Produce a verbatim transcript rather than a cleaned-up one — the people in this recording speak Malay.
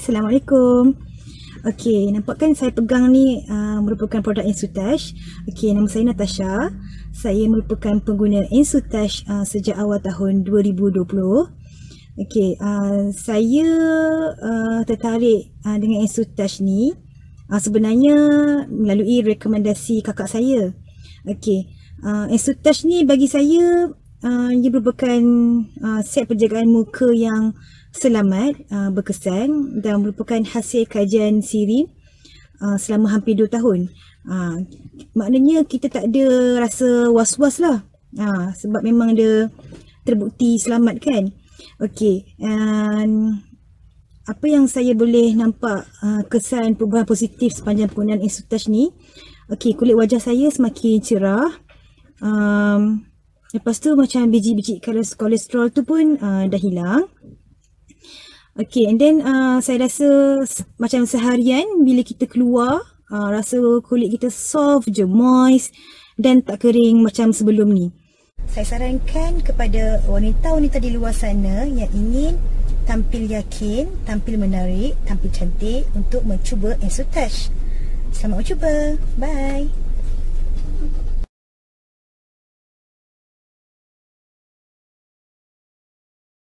Assalamualaikum. Okey, nampak kan saya pegang ni uh, merupakan produk Insutouch. Okey, nama saya Natasha. Saya merupakan pengguna Insutouch uh, sejak awal tahun dua ribu dua puluh. Okey, uh, saya uh, tertarik uh, dengan Insutouch ni uh, sebenarnya melalui rekomendasi kakak saya. Okey, uh, Insutouch ni bagi saya uh, ia merupakan uh, set penjagaan muka yang selamat, uh, berkesan dan merupakan hasil kajian siri uh, selama hampir dua tahun. Uh, maknanya kita tak ada rasa was-was lah, uh, sebab memang dia terbukti selamat kan. Okey, dan apa yang saya boleh nampak uh, kesan perubahan positif sepanjang penggunaan Insutouch ni. Okey, kulit wajah saya semakin cerah. Um, lepas tu macam biji-biji kolesterol tu pun uh, dah hilang. Okay, and then uh, saya rasa macam seharian bila kita keluar, uh, rasa kulit kita soft je, moist dan tak kering macam sebelum ni. Saya sarankan kepada wanita-wanita di luar sana yang ingin tampil yakin, tampil menarik, tampil cantik untuk mencuba Insutouch. Selamat mencuba. Bye.